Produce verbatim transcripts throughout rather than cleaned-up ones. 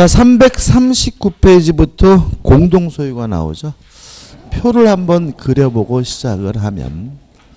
자, 삼백삼십구 페이지부터 공동소유가 나오죠. 표를 한번 그려보고 시작을 하면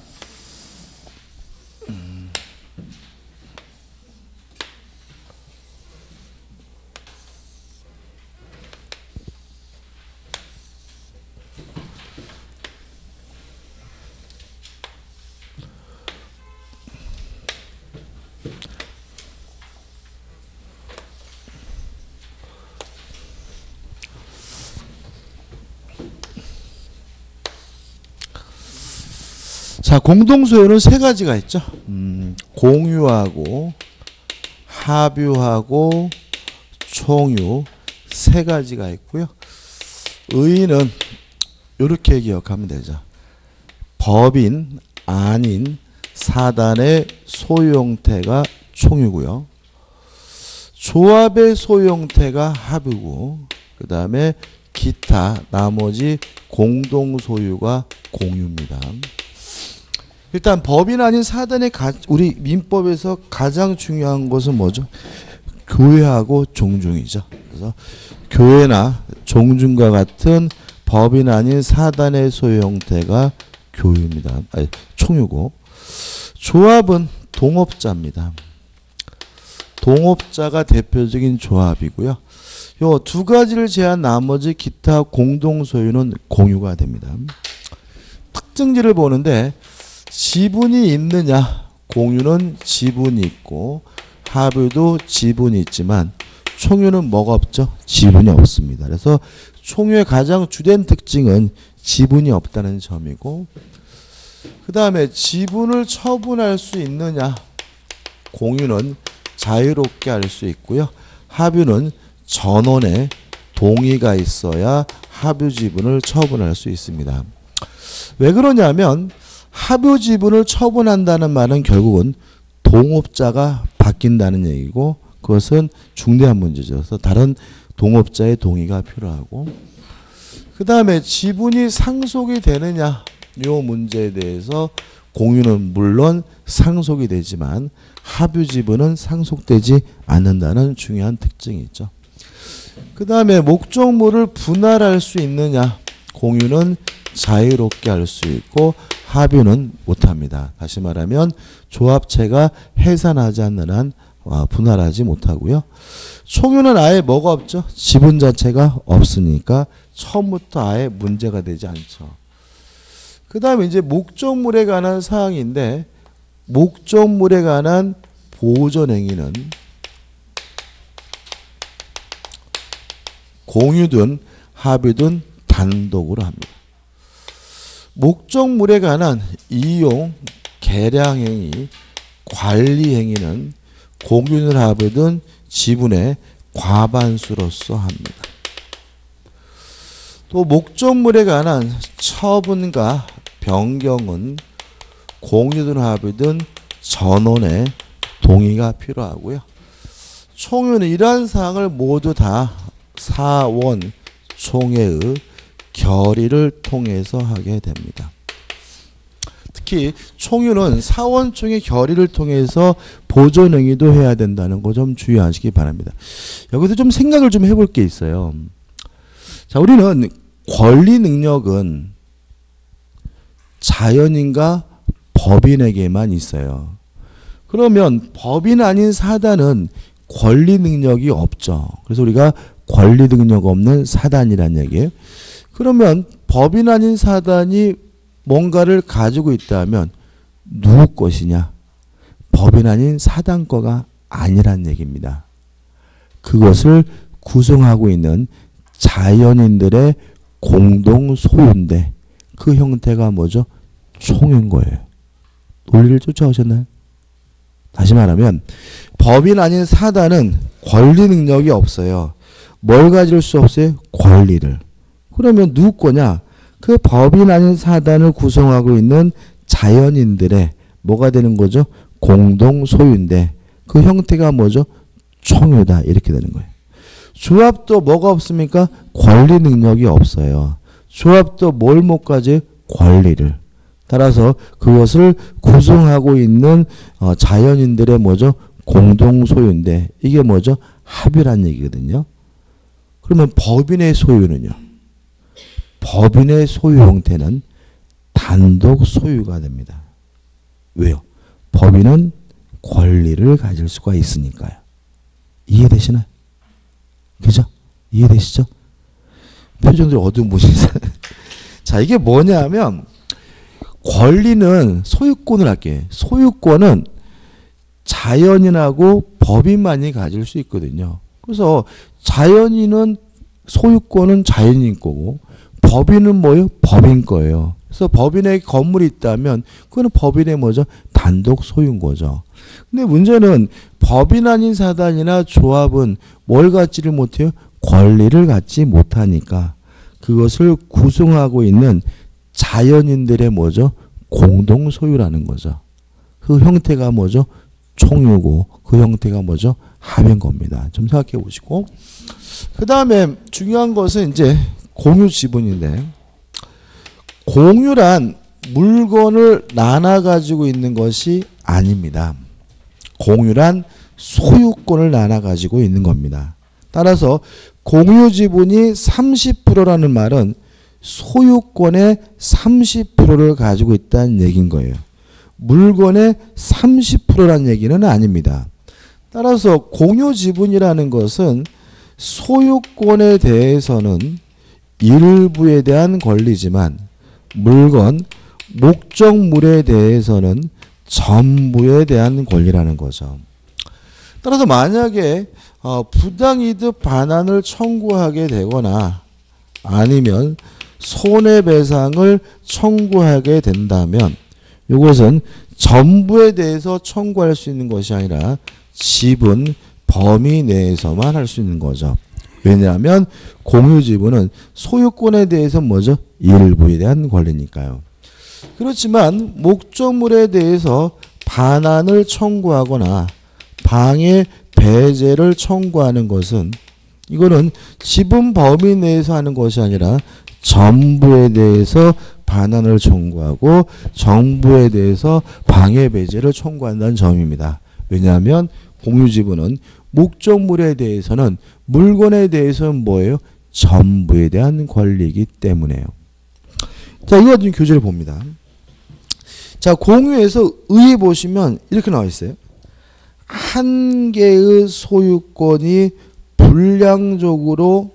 자, 공동소유는 세 가지가 있죠. 음, 공유하고 합유하고 총유 세 가지가 있고요. 의의는 이렇게 기억하면 되죠. 법인 아닌 사단의 소유 형태가 총유고요. 조합의 소유 형태가 합유고, 그 다음에 기타 나머지 공동소유가 공유입니다. 일단 법인 아닌 사단의 가, 우리 민법에서 가장 중요한 것은 뭐죠? 교회하고 종중이죠. 그래서 교회나 종중과 같은 법인 아닌 사단의 소유 형태가 교유입니다. 아니, 총유고, 조합은 동업자입니다. 동업자가 대표적인 조합이고요. 요 두 가지를 제한 나머지 기타 공동 소유는 공유가 됩니다. 특징지를 보는데 지분이 있느냐? 공유는 지분이 있고 합유도 지분이 있지만 총유는 뭐가 없죠? 지분이 없습니다. 그래서 총유의 가장 주된 특징은 지분이 없다는 점이고, 그 다음에 지분을 처분할 수 있느냐? 공유는 자유롭게 할 수 있고요. 합유는 전원의 동의가 있어야 합유 지분을 처분할 수 있습니다. 왜 그러냐면 합유 지분을 처분한다는 말은 결국은 동업자가 바뀐다는 얘기고, 그것은 중대한 문제죠. 그래서 다른 동업자의 동의가 필요하고, 그 다음에 지분이 상속이 되느냐 이 문제에 대해서 공유는 물론 상속이 되지만 합유 지분은 상속되지 않는다는 중요한 특징이 있죠. 그 다음에 목적물을 분할할 수 있느냐? 공유는 자유롭게 할 수 있고 합유는 못합니다. 다시 말하면 조합체가 해산하지 않는 한 분할하지 못하고요. 총유는 아예 뭐가 없죠? 지분 자체가 없으니까 처음부터 아예 문제가 되지 않죠. 그 다음에 이제 목적물에 관한 사항인데, 목적물에 관한 보존행위는 공유든 합유든 단독으로 합니다. 목적물에 관한 이용, 계량행위, 관리행위는 공유든 합유든 지분의 과반수로서 합니다. 또 목적물에 관한 처분과 변경은 공유든 합유든 전원의 동의가 필요하고요. 총유는 이러한 사항을 모두 다 사원 총회의 결의를 통해서 하게 됩니다. 특히 총유는 사원총회 결의를 통해서 보존행위도 해야 된다는 거 좀 주의하시기 바랍니다. 여기서 좀 생각을 좀 해볼 게 있어요. 자, 우리는 권리 능력은 자연인과 법인에게만 있어요. 그러면 법인 아닌 사단은 권리 능력이 없죠. 그래서 우리가 권리 능력 없는 사단이란 얘기예요. 그러면 법인 아닌 사단이 뭔가를 가지고 있다면 누구 것이냐? 법인 아닌 사단 거가 아니란 얘기입니다. 그것을 구성하고 있는 자연인들의 공동 소유인데 그 형태가 뭐죠? 총유인 거예요. 논리를 쫓아오셨나요? 다시 말하면 법인 아닌 사단은 권리 능력이 없어요. 뭘 가질 수 없어요? 권리를. 그러면 누구 거냐? 그 법인 아닌 사단을 구성하고 있는 자연인들의 뭐가 되는 거죠? 공동 소유인데 그 형태가 뭐죠? 총유다. 이렇게 되는 거예요. 조합도 뭐가 없습니까? 권리 능력이 없어요. 조합도 뭘 못 가져요? 권리를. 따라서 그것을 구성하고 있는 어, 자연인들의 뭐죠? 공동 소유인데 이게 뭐죠? 합유란 얘기거든요. 그러면 법인의 소유는요? 법인의 소유 형태는 단독 소유가 됩니다. 왜요? 법인은 권리를 가질 수가 있으니까요. 이해되시나요? 그죠? 이해되시죠? 표정들 어두운 분이세요. 자, 이게 뭐냐면 권리는 소유권을 할게요. 소유권은 자연인하고 법인만이 가질 수 있거든요. 그래서 자연인은 소유권은 자연인 거고 법인은 뭐예요? 법인 거예요. 그래서 법인의 건물이 있다면 그거는 법인의 뭐죠? 단독 소유인 거죠. 근데 문제는 법인 아닌 사단이나 조합은 뭘 갖지를 못해요? 권리를 갖지 못하니까 그것을 구성하고 있는 자연인들의 뭐죠? 공동 소유라는 거죠. 그 형태가 뭐죠? 총유고 그 형태가 뭐죠? 합인 겁니다. 좀 생각해 보시고. 그 다음에 중요한 것은 이제 공유 지분인데 공유란 물건을 나눠 가지고 있는 것이 아닙니다. 공유란 소유권을 나눠 가지고 있는 겁니다. 따라서 공유 지분이 삼십 퍼센트라는 말은 소유권의 삼십 퍼센트를 가지고 있다는 얘기인 거예요. 물건의 삼십 퍼센트라는 얘기는 아닙니다. 따라서 공유 지분이라는 것은 소유권에 대해서는 일부에 대한 권리지만 물건, 목적물에 대해서는 전부에 대한 권리라는 거죠. 따라서 만약에 어, 부당이득 반환을 청구하게 되거나 아니면 손해배상을 청구하게 된다면 이것은 전부에 대해서 청구할 수 있는 것이 아니라 지분 범위 내에서만 할 수 있는 거죠. 왜냐하면 공유지분은 소유권에 대해서 뭐죠? 일부에 대한 권리니까요. 그렇지만 목적물에 대해서 반환을 청구하거나 방해 배제를 청구하는 것은 이거는 지분 범위 내에서 하는 것이 아니라 전부에 대해서 반환을 청구하고 정부에 대해서 방해 배제를 청구한다는 점입니다. 왜냐하면 공유지분은 목적물에 대해서는 물건에 대해서는 뭐예요? 전부에 대한 권리이기 때문에요. 자, 이거 같은 교재를 봅니다. 자, 공유에서 의에 보시면 이렇게 나와 있어요. 한 개의 소유권이 불량적으로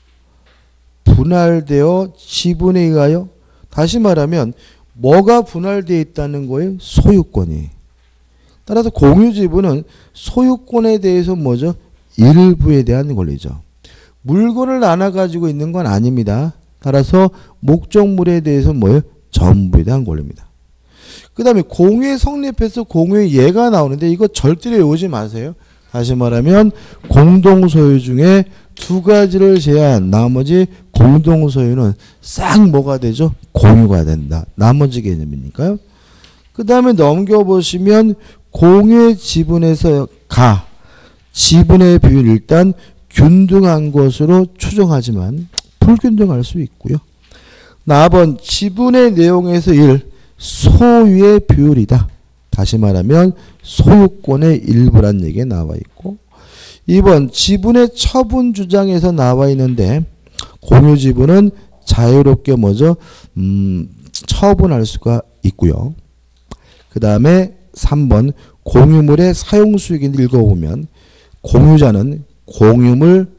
분할되어 지분에 의하여, 다시 말하면 뭐가 분할되어 있다는 거예요? 소유권이. 따라서 공유지분은 소유권에 대해서 뭐죠? 일부에 대한 권리죠. 물건을 나눠 가지고 있는 건 아닙니다. 따라서 목적물에 대해서 뭐예요? 전부에 대한 권리입니다. 그 다음에 공유에 성립해서 공유의 예가 나오는데 이거 절대로 외우지 마세요. 다시 말하면 공동소유 중에 두 가지를 제한 나머지 공동소유는 싹 뭐가 되죠? 공유가 된다. 나머지 개념이니까요. 그 다음에 넘겨보시면 공유의 지분에서 가 지분의 비율 일단 균등한 것으로 추정하지만 불균등할 수 있고요. 사 번 지분의 내용에서 일 소유의 비율이다. 다시 말하면 소유권의 일부란 얘기가 나와 있고 이 번 지분의 처분 주장에서 나와 있는데 공유 지분은 자유롭게 뭐죠? 음, 처분할 수가 있고요. 그 다음에 삼 번 공유물의 사용수익인데 읽어보면 공유자는 공유물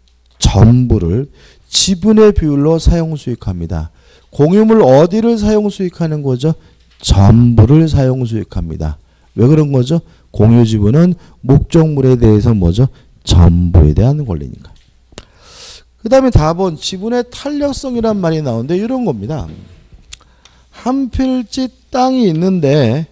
전부를 지분의 비율로 사용수익합니다. 공유물 어디를 사용수익하는 거죠? 전부를 사용수익합니다. 왜 그런 거죠? 공유지분은 목적물에 대해서 뭐죠? 전부에 대한 권리니까. 그 다음에 사 번 지분의 탄력성이란 말이 나오는데 이런 겁니다. 한 필지 땅이 있는데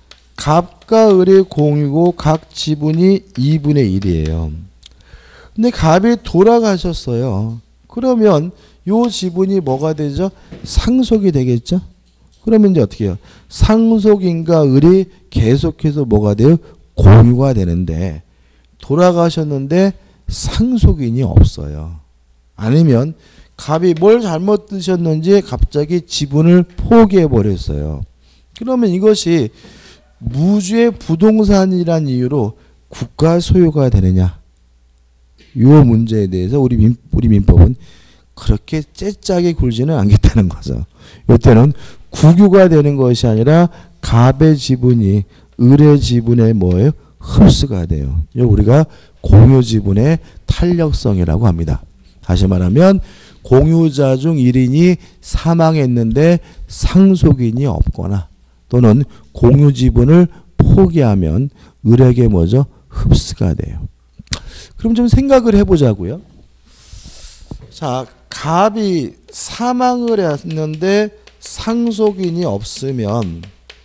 갑과 을의 공유고 각 지분이 이분의 일이에요. 근데 갑이 돌아가셨어요. 그러면 요 지분이 뭐가 되죠? 상속이 되겠죠? 그러면 이제 어떻게 해요? 상속인과 을이 계속해서 뭐가 돼요? 공유가 되는데 돌아가셨는데 상속인이 없어요. 아니면 갑이 뭘 잘못 드셨는지 갑자기 지분을 포기해 버렸어요. 그러면 이것이 무주의 부동산이란 이유로 국가 소유가 되느냐? 요 문제에 대해서 우리 민, 우리 민법은 그렇게 째짜게 굴지는 않겠다는 거죠. 이때는 국유가 되는 것이 아니라 갑의 지분이 을의 지분에 뭐예요? 흡수가 돼요. 이거 우리가 공유 지분의 탄력성이라고 합니다. 다시 말하면 공유자 중 일 인이 사망했는데 상속인이 없거나 또는 공유 지분을 포기하면 을에게 뭐죠? 흡수가 돼요. 그럼 좀 생각을 해보자고요. 자, 갑이 사망을 했는데 상속인이 없으면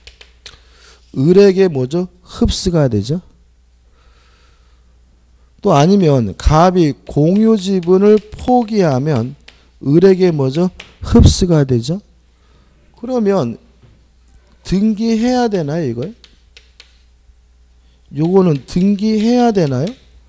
을에게 뭐죠? 흡수가 되죠. 또 아니면 갑이 공유 지분을 포기하면 을에게 뭐죠? 흡수가 되죠. 그러면 등기해야 되나요, 이걸? 요거는 등기해야 되나요?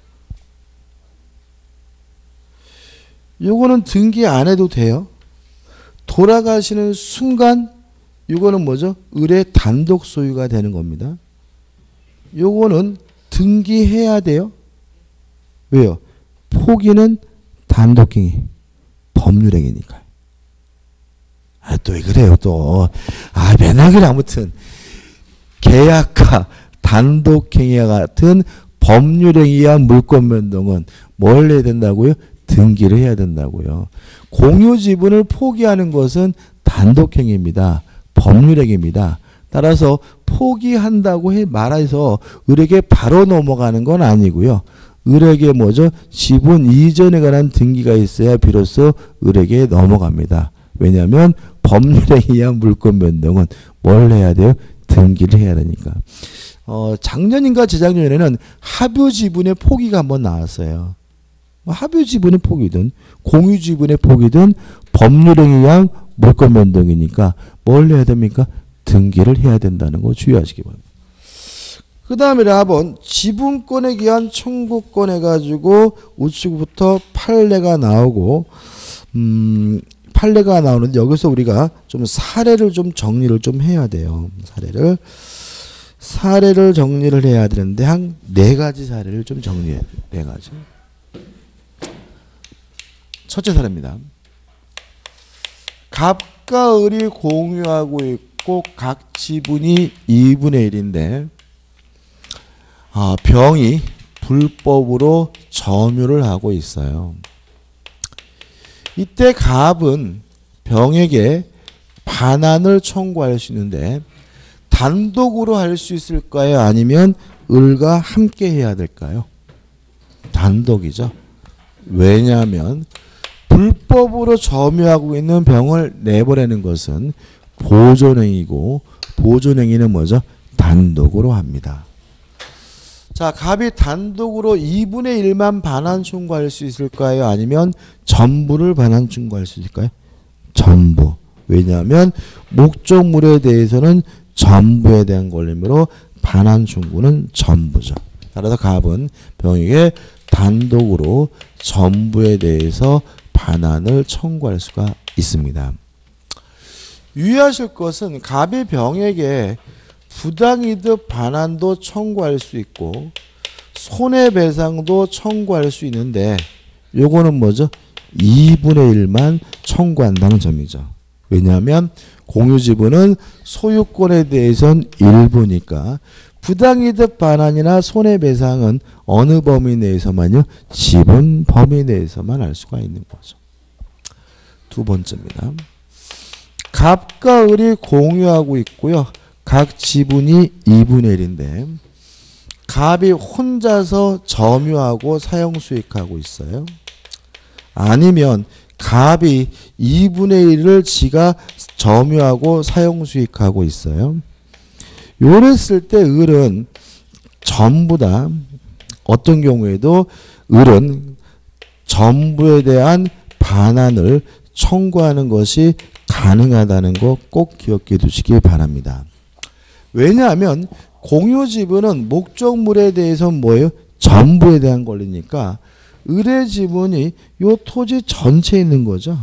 요거는 등기 안 해도 돼요. 돌아가시는 순간 요거는 뭐죠? 을의 단독 소유가 되는 겁니다. 요거는 등기해야 돼요. 왜요? 포기는 단독행위, 법률행위니까요. 아, 또 왜 그래요, 또. 아, 맨날 그래, 아무튼. 계약과 단독행위와 같은 법률행위와 물권변동은 뭘 해야 된다고요? 등기를 해야 된다고요. 공유 지분을 포기하는 것은 단독행위입니다. 법률행위입니다. 따라서 포기한다고 해 말해서 을에게 바로 넘어가는 건 아니고요. 을에게 뭐죠? 지분 이전에 관한 등기가 있어야 비로소 을에게 넘어갑니다. 왜냐하면 법률행위와 물권 변동은 뭘 해야 돼요? 등기를 해야 되니까. 어, 작년인가 재작년에는 합유 지분의 포기가 한번 나왔어요. 합유 지분의 포기든 공유 지분의 포기든 법률행위와 물권 변동이니까 뭘 해야 됩니까? 등기를 해야 된다는 거 주의하시기 바랍니다. 그 다음에 한번 지분권에 기한 청구권 해가지고 우측부터 판례가 나오고 음, 판례가 나오는데 여기서 우리가 좀 사례를 좀 정리를 좀 해야 돼요. 사례를 사례를 정리를 해야 되는데 한 네 가지 사례를 좀 정리해. 네 가지. 첫째 사례입니다. 갑과 을이 공유하고 있고 각 지분이 이분의 일인데 아, 병이 불법으로 점유를 하고 있어요. 이때 갑은 병에게 반환을 청구할 수 있는데 단독으로 할 수 있을까요? 아니면 을과 함께 해야 될까요? 단독이죠. 왜냐하면 불법으로 점유하고 있는 병을 내보내는 것은 보존행위고 보존행위는 뭐죠? 단독으로 합니다. 자, 갑이 단독으로 이분의 일만 반환 청구할 수 있을까요? 아니면 전부를 반환 청구할 수 있을까요? 전부. 왜냐하면 목적물에 대해서는 전부에 대한 권리므로 반환 청구는 전부죠. 따라서 갑은 병에게 단독으로 전부에 대해서 반환을 청구할 수가 있습니다. 유의하실 것은 갑이 병에게 부당이득 반환도 청구할 수 있고 손해배상도 청구할 수 있는데 요거는 뭐죠? 이분의 일만 청구한다는 점이죠. 왜냐하면 공유지분은 소유권에 대해서는 일부니까 부당이득 반환이나 손해배상은 어느 범위 내에서만요? 지분 범위 내에서만 할 수가 있는 거죠. 두 번째입니다. 갑과 을이 공유하고 있고요. 각 지분이 이분의 일인데 갑이 혼자서 점유하고 사용수익하고 있어요. 아니면 갑이 이분의 일을 지가 점유하고 사용수익하고 있어요. 요랬을 때 을은 전부 다 어떤 경우에도 을은 전부에 대한 반환을 청구하는 것이 가능하다는 거 꼭 기억해 두시기 바랍니다. 왜냐하면 공유지분은 목적물에 대해서 뭐예요? 전부에 대한 권리니까 을의 지분이 요 토지 전체에 있는 거죠.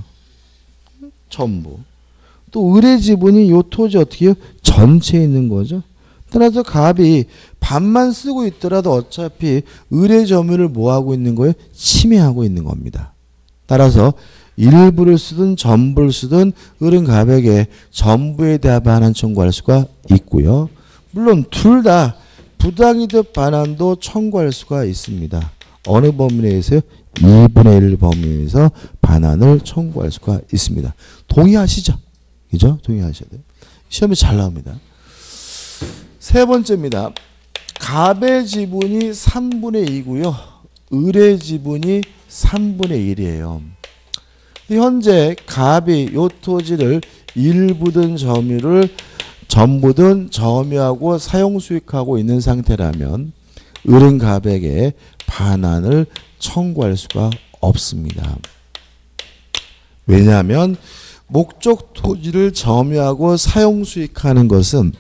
전부. 또 을의 지분이 요 토지 어떻게 해요? 전체에 있는 거죠. 따라서 갑이 반만 쓰고 있더라도 어차피 을의 점유를 뭐하고 있는 거예요? 침해하고 있는 겁니다. 따라서 일부를 쓰든 전부를 쓰든 을은 갑에게 전부에 대한 반환 청구할 수가 있고요. 물론 둘 다 부당이득 반환도 청구할 수가 있습니다. 어느 범위 내에서요? 이분의 일 범위 내에서 반환을 청구할 수가 있습니다. 동의하시죠? 그죠? 동의하셔야 돼요. 시험에 잘 나옵니다. 세 번째입니다. 갑의 지분이 삼분의 이고요. 을의 지분이 삼분의 일이에요. 현재 갑이 요 토지를 일부든 점유를 전부든 점유하고 사용 수익하고 있는 상태라면 을은 갑에게 반환을 청구할 수가 없습니다. 왜냐하면 목적 토지를 점유하고 사용 수익하는 것은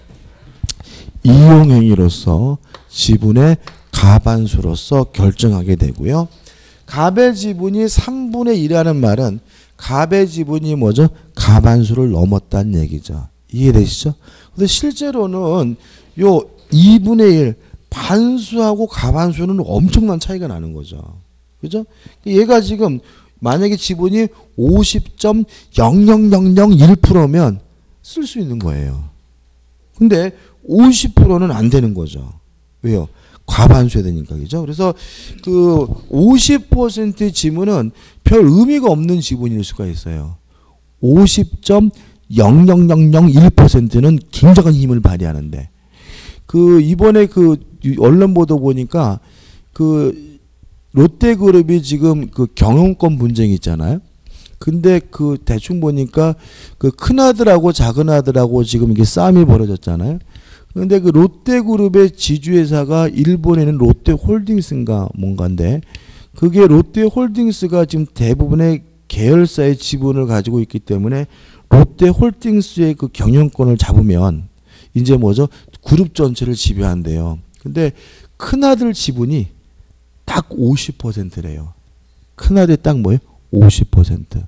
이용행위로서 지분의 가반수로서 결정하게 되고요. 갑의 지분이 삼분의 일이라는 말은 갑의 지분이 뭐죠? 가반수를 넘었다는 얘기죠. 이해되시죠? 근데 실제로는 요 이분의 일 반수하고 가반수는 엄청난 차이가 나는 거죠. 그죠? 얘가 지금 만약에 지분이 오십 점 영영영영일 퍼센트면 쓸 수 있는 거예요. 근데 오십 퍼센트는 안 되는 거죠. 왜요? 과반수해야 되니까. 그죠? 그래서 그 오십 퍼센트의 지분은 별 의미가 없는 지분일 수가 있어요. 오십 점 영영영영일 퍼센트는 굉장한 힘을 발휘하는데, 그 이번에 그 언론 보도 보니까 그 롯데그룹이 지금 그 경영권 분쟁이 있잖아요. 근데 그 대충 보니까 그 큰아들하고 작은아들하고 지금 이게 싸움이 벌어졌잖아요. 근데 그 롯데그룹의 지주회사가 일본에 있는 롯데홀딩스인가 뭔가인데, 그게 롯데홀딩스가 지금 대부분의 계열사의 지분을 가지고 있기 때문에 롯데홀딩스의 그 경영권을 잡으면 이제 뭐죠? 그룹 전체를 지배한대요. 근데 큰아들 지분이 딱 오십 퍼센트래요. 큰아들이 딱 뭐예요? 오십 퍼센트.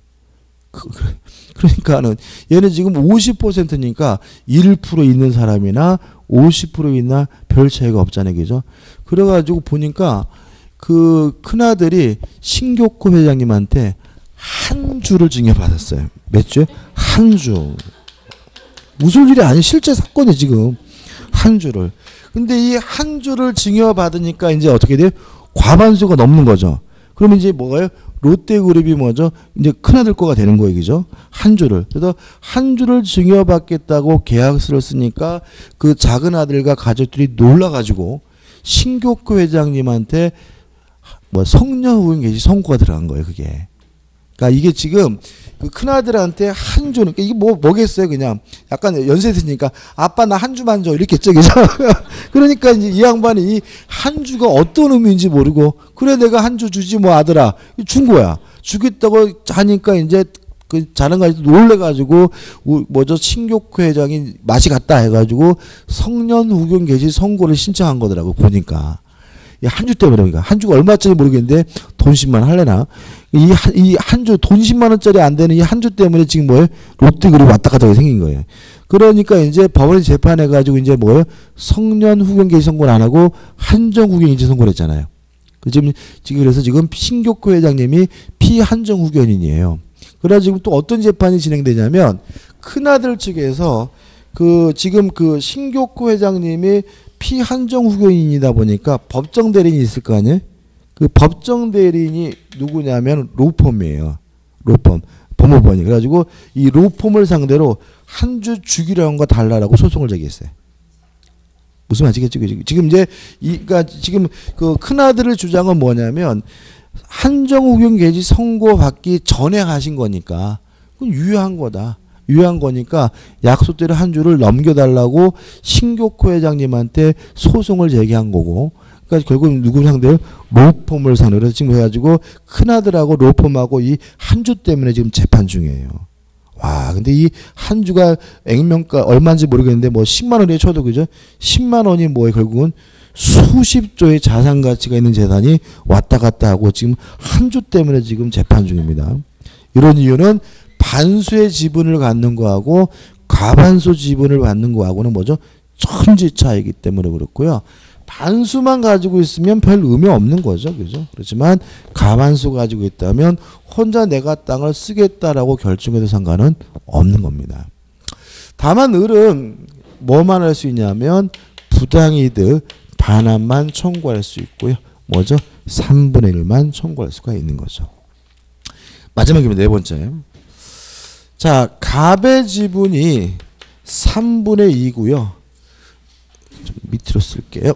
그러니까는 얘는 지금 오십 퍼센트니까 일 퍼센트 있는 사람이나 오십 퍼센트 있나 별 차이가 없잖아요. 그죠? 그래가지고 보니까 그 큰아들이 신교코 회장님한테 한 주를 증여받았어요. 몇 주에? 한 주. 웃을 일이 아니 실제 사건이 지금 한 주를. 근데 이 한 주를 증여받으니까 이제 어떻게 돼요? 과반수가 넘는 거죠. 그러면 이제 뭐가요? 롯데그룹이 뭐죠? 이제 큰아들 거가 되는 거예요. 그죠? 한 주를. 그래서 한 주를 증여받겠다고 계약서를 쓰니까 그 작은 아들과 가족들이 놀라가지고 신교코 회장님한테 뭐 성녀후원 개시 선고가 들어간 거예요. 그게. 그러니까 이게 지금 그 큰아들한테 한 주, 그러니까 이게 뭐, 뭐겠어요, 그냥. 약간 연세 드니까, 아빠 나 한 주만 줘. 이렇게 했죠, 그죠? 그러니까 이제 이 양반이 이 한 주가 어떤 의미인지 모르고, 그래, 내가 한 주 주지, 뭐, 아들아. 준 거야. 주겠다고 하니까 이제 그 자랑가지고 놀래가지고, 뭐죠, 신교코 회장이 맛이 갔다 해가지고, 성년 후견 개시 선고를 신청한 거더라고, 보니까. 한 주 때문에, 그러니까. 한 주가 얼마짜리 모르겠는데, 돈 십만 할래나? 이 한, 이 한 주, 돈 십만 원짜리 안 되는 이 한 주 때문에 지금 뭐예요? 롯데그룹이 왔다 갔다 하게 생긴 거예요. 그러니까 이제 법원이 재판해가지고 이제 뭐예요? 성년 후견 개시 선고를 안 하고 한정 후견 인지 선고를 했잖아요. 지금, 지금 그래서 지금 신교코 회장님이 피한정 후견인이에요. 그래서 지금 또 어떤 재판이 진행되냐면, 큰아들 측에서 그 지금 그 신교코 회장님이 피한정 후견인이다 보니까 법정 대리인이 있을 거 아니에요? 그 법정 대리인이 누구냐면 로펌이에요. 로펌. 법무법원이. 그래가지고 이 로펌을 상대로 한 주 주기로 한 거 달라라고 소송을 제기했어요. 무슨 말이겠죠? 지금 이제 이, 그러니까 지금 그 큰아들의 주장은 뭐냐면 한정 후견 개시 선고 받기 전에 하신 거니까 그건 유효한 거다. 유효한 거니까 약속대로 한 주를 넘겨달라고 신교코 회장님한테 소송을 제기한 거고, 그러니까 결국 누구 상대로? 로펌을 상대로. 그래서 지금 해가지고 큰아들하고 로펌하고 이 한 주 때문에 지금 재판 중이에요. 와, 근데 이 한 주가 액면가 얼마인지 모르겠는데 뭐 십만 원에 쳐도 그죠? 십만 원이 뭐예요? 결국은 수십조의 자산 가치가 있는 재산이 왔다 갔다 하고 지금 한 주 때문에 지금 재판 중입니다. 이런 이유는 반수의 지분을 갖는 거하고 과반수 지분을 받는 거하고는 뭐죠? 천지차이기 때문에 그렇고요. 반수만 가지고 있으면 별 의미 없는 거죠. 그죠? 그렇지만 가반수 가지고 있다면 혼자 내가 땅을 쓰겠다라고 결정해도 상관은 없는 겁니다. 다만 을은 뭐만 할 수 있냐면 부당이득 반환만 청구할 수 있고요. 뭐죠? 삼분의 일만 청구할 수가 있는 거죠. 마지막입니다. 네 번째. 자, 갑의 지분이 삼분의 이고요. 좀 밑으로 쓸게요.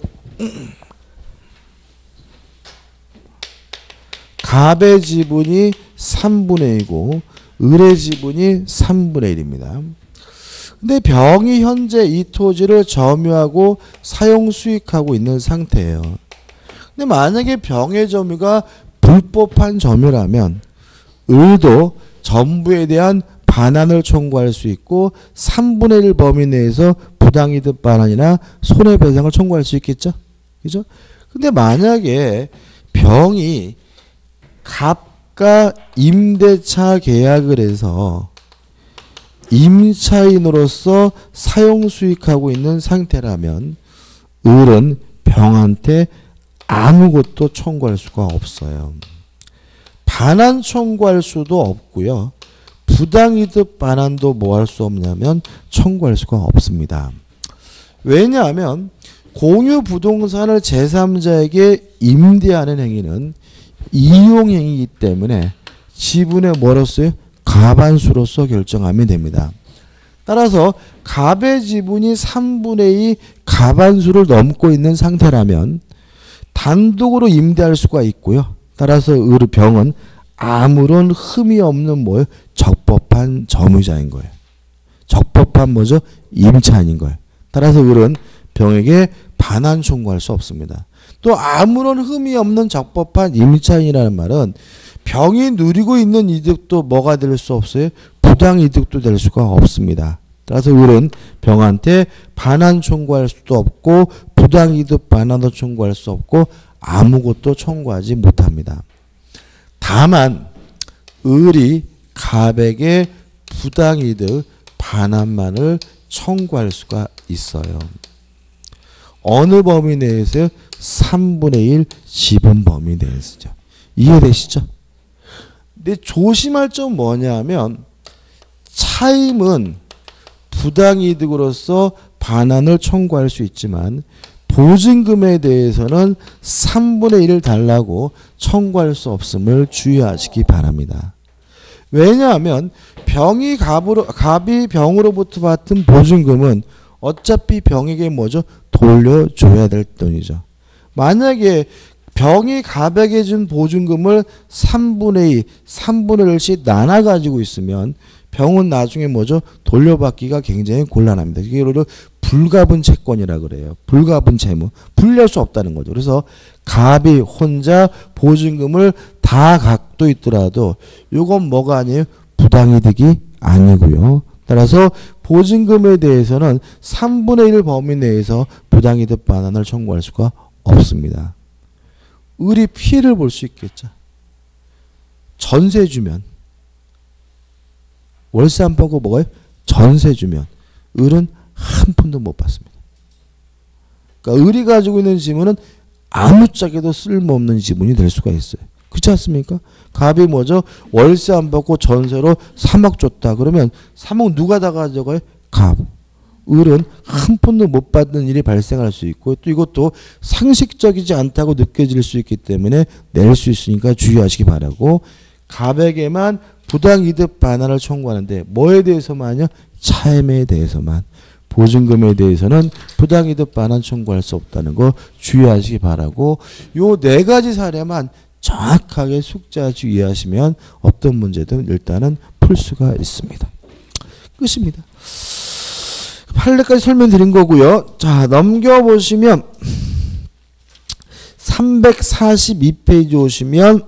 갑의 지분이 삼분의 이고 을의 지분이 삼분의 일입니다. 근데 병이 현재 이 토지를 점유하고 사용 수익하고 있는 상태예요. 근데 만약에 병의 점유가 불법한 점유라면 을도 전부에 대한 반환을 청구할 수 있고 삼분의 일 범위 내에서 부당이득 반환이나 손해배상을 청구할 수 있겠죠. 그죠? 근데 만약에 병이 갑과 임대차 계약을 해서 임차인으로서 사용 수익하고 있는 상태라면 을은 병한테 아무것도 청구할 수가 없어요. 반환 청구할 수도 없고요. 부당이득 반환도 뭐 할 수 없냐면 청구할 수가 없습니다. 왜냐하면 공유 부동산을 제삼자에게 임대하는 행위는 이용행위이기 때문에 지분의 뭐로서요? 가반수로서 결정하면 됩니다. 따라서 갑의 지분이 삼분의 이 가반수를 넘고 있는 상태라면 단독으로 임대할 수가 있고요. 따라서 을의 병은 아무런 흠이 없는 뭐예요? 적법한 점유자인 거예요. 적법한 뭐죠? 임차인인 거예요. 따라서 을은 병에게 반환 청구할 수 없습니다. 또 아무런 흠이 없는 적법한 임차인이라는 말은 병이 누리고 있는 이득도 뭐가 될 수 없어요? 부당이득도 될 수가 없습니다. 따라서 을은 병한테 반환 청구할 수도 없고 부당이득 반환도 청구할 수 없고 아무것도 청구하지 못합니다. 다만 을이 갑에게 부당이득 반환만을 청구할 수가 있어요. 어느 범위 내에서요? 삼분의 일 지분 범위 내에서죠. 이해되시죠? 근데 조심할 점 뭐냐면 차임은 부당이득으로서 반환을 청구할 수 있지만 보증금에 대해서는 삼분의 일을 달라고 청구할 수 없음을 주의하시기 바랍니다. 왜냐하면 병이 갑으로, 갑이 병으로부터 받은 보증금은 어차피 병에게 뭐죠? 돌려줘야 될 돈이죠. 만약에 병이 갑에게 준 보증금을 삼분의 이, 삼분의 일씩 나눠 가지고 있으면 병은 나중에 뭐죠? 돌려받기가 굉장히 곤란합니다. 이게 바로 불가분 채권이라 그래요. 불가분 채무. 분리할 수 없다는 거죠. 그래서 갑이 혼자 보증금을 다 갖고 있더라도 이건 뭐가 아니에요? 부당이득이 아니고요. 따라서 보증금에 대해서는 삼분의 일 범위 내에서 부당이득 반환을 청구할 수가 없습니다. 을이 피해를 볼 수 있겠죠. 전세 주면 월세 안 받고 뭐가요? 전세 주면 을은 한 푼도 못 받습니다. 그러니까 을이 가지고 있는 지분은 아무짝에도 쓸모없는 지분이 될 수가 있어요. 그렇지 않습니까? 갑이 뭐죠? 월세 안 받고 전세로 삼억 줬다. 그러면 삼억 누가 다 가져가요? 갑. 을은 한 푼도 못 받는 일이 발생할 수 있고 또 이것도 상식적이지 않다고 느껴질 수 있기 때문에 낼 수 있으니까 주의하시기 바라고 갑에게만 부당이득 반환을 청구하는데 뭐에 대해서만요? 차임에 대해서만. 보증금에 대해서는 부당이득 반환 청구할 수 없다는 거 주의하시기 바라고 요 네 가지 사례만 정확하게 숙지하시고 이해하시면 어떤 문제든 일단은 풀 수가 있습니다. 끝입니다. 판례까지 설명드린 거고요. 자, 넘겨보시면 삼백사십이 페이지 오시면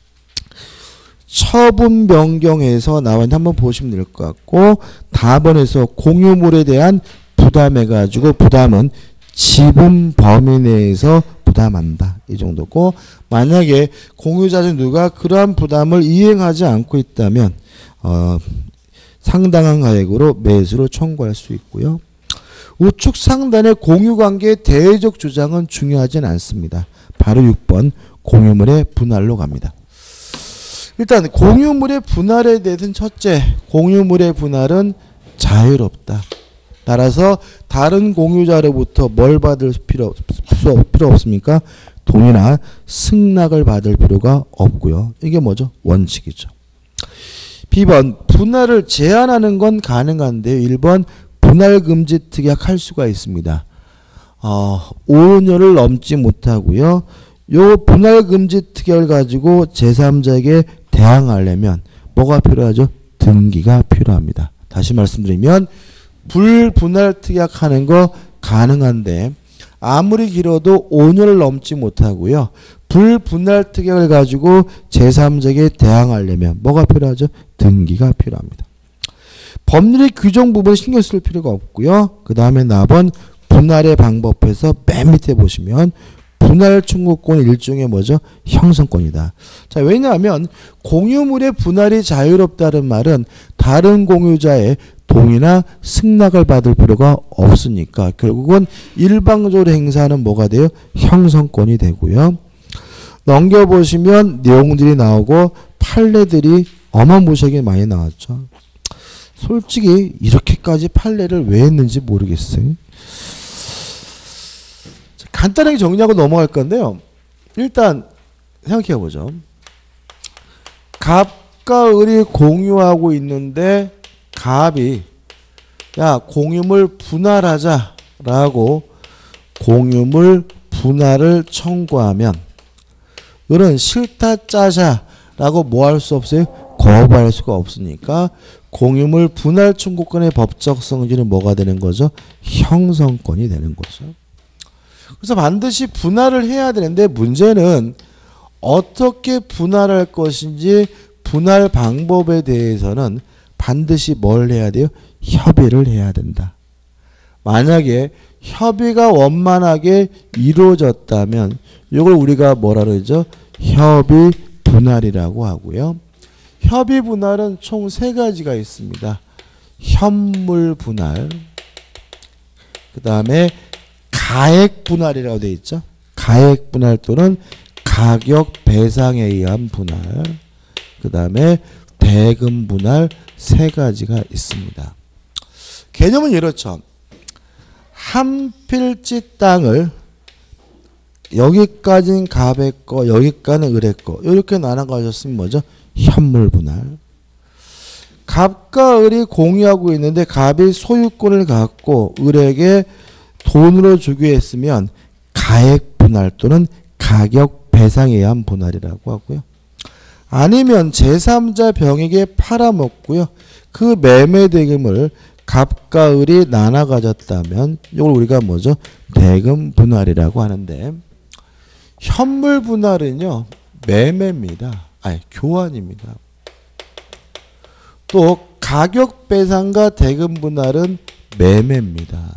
처분 변경에서 나와 있는데 한번 보시면 될 것 같고 답번에서 공유물에 대한 부담해가지고 부담은 지분 범위 내에서 부담한다. 이 정도고 만약에 공유자 중 누가 그러한 부담을 이행하지 않고 있다면 어, 상당한 가액으로 매수를 청구할 수 있고요. 우측 상단의 공유관계의 대외적 주장은 중요하진 않습니다. 바로 육 번 공유물의 분할로 갑니다. 일단 공유물의 분할에 대해서는 첫째, 공유물의 분할은 자유롭다. 따라서 다른 공유자로부터 뭘 받을 필요, 필요 없습니까? 돈이나 승낙을 받을 필요가 없고요. 이게 뭐죠? 원칙이죠. 비 번 분할을 제한하는 건 가능한데요. 일 번 분할금지 특약할 수가 있습니다. 어, 오 년을 넘지 못하고요. 요 분할금지 특약을 가지고 제삼자에게 대항하려면 뭐가 필요하죠? 등기가 필요합니다. 다시 말씀드리면 불분할 특약하는 거 가능한데 아무리 길어도 오 년을 넘지 못하고요. 불분할 특약을 가지고 제삼자에게 대항하려면 뭐가 필요하죠? 등기가 필요합니다. 법률의 규정 부분 신경 쓸 필요가 없고요. 그 다음에 사 번 분할의 방법에서 맨 밑에 보시면 분할 청구권은 일종의 뭐죠? 형성권이다. 자, 왜냐하면 공유물의 분할이 자유롭다는 말은 다른 공유자의 동의나 승낙을 받을 필요가 없으니까 결국은 일방적으로 행사하는 뭐가 돼요? 형성권이 되고요. 넘겨보시면 내용들이 나오고 판례들이 어마무시하게 많이 나왔죠. 솔직히 이렇게까지 판례를 왜 했는지 모르겠어요. 간단하게 정리하고 넘어갈 건데요. 일단 생각해 보죠. 갑과 을이 공유하고 있는데 갑이 야 공유물 분할하자라고 공유물 분할을 청구하면 을은 싫다 짜자라고 뭐 할 수 없어요? 거부할 수가 없으니까 공유물 분할 청구권의 법적 성질은 뭐가 되는 거죠? 형성권이 되는 거죠. 그래서 반드시 분할을 해야 되는데 문제는 어떻게 분할할 것인지 분할 방법에 대해서는 반드시 뭘 해야 돼요? 협의를 해야 된다. 만약에 협의가 원만하게 이루어졌다면 이걸 우리가 뭐라 그러죠? 협의 분할이라고 하고요. 협의 분할은 총 세 가지가 있습니다. 현물 분할, 그 다음에 가액 분할이라고 되어 있죠. 가액 분할 또는 가격 배상에 의한 분할, 그 다음에 대금 분할 세 가지가 있습니다. 개념은 이렇죠. 한 필지 땅을 여기까지는 갑의 거, 여기까지는 을의 거 이렇게 나눠 가졌으면 뭐죠? 현물 분할. 갑과 을이 공유하고 있는데 갑이 소유권을 갖고 을에게 돈으로 주기로 했으면 가액 분할 또는 가격 배상에 의한 분할이라고 하고요. 아니면 제삼자 병에게 팔아먹고요. 그 매매 대금을 갑과 을이 나눠 가졌다면 이걸 우리가 뭐죠? 대금 분할이라고 하는데 현물 분할은요. 매매입니다. 아니 교환입니다. 또 가격 배상과 대금 분할은 매매입니다.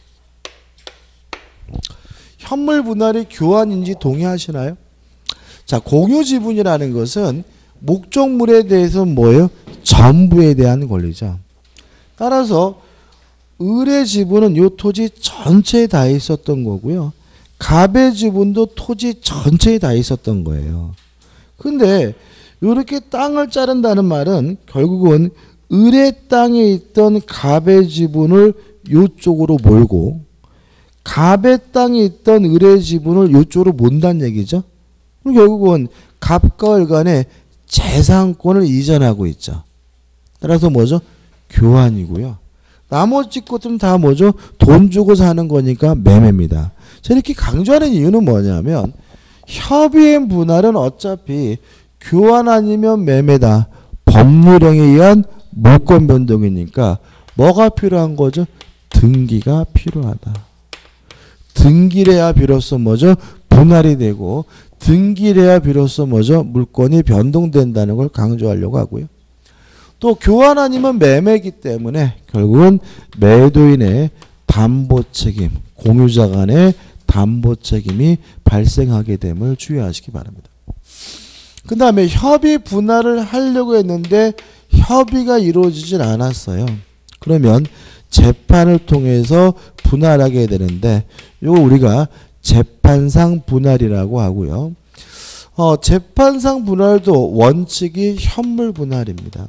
현물 분할이 교환인지 동의하시나요? 자, 공유 지분이라는 것은 목적물에 대해서 뭐예요? 전부에 대한 권리죠. 따라서 을의 지분은 이 토지 전체에 다 있었던 거고요. 갑의 지분도 토지 전체에 다 있었던 거예요. 근데 이렇게 땅을 자른다는 말은 결국은 을의 땅에 있던 갑의 지분을 이쪽으로 몰고 갑의 땅에 있던 을의 지분을 이쪽으로 몬다는 얘기죠. 그럼 결국은 갑과 을 간에 재산권을 이전하고 있죠. 따라서 뭐죠? 교환이고요. 나머지 것들은 다 뭐죠? 돈 주고 사는 거니까 매매입니다. 자, 이렇게 강조하는 이유는 뭐냐면 협의의 분할은 어차피 교환 아니면 매매다. 법률행에 의한 물권 변동이니까 뭐가 필요한 거죠? 등기가 필요하다. 등기래야 비로소 뭐죠? 분할이 되고 등기래야 비로소 뭐죠? 물권이 변동된다는 걸 강조하려고 하고요. 또 교환 아니면 매매이기 때문에 결국은 매도인의 담보 책임, 공유자 간의 담보 책임이 발생하게 됨을 주의하시기 바랍니다. 그 다음에 협의 분할을 하려고 했는데 협의가 이루어지질 않았어요. 그러면 재판을 통해서 분할하게 되는데 이거 우리가 재판상 분할이라고 하고요. 어, 재판상 분할도 원칙이 현물 분할입니다.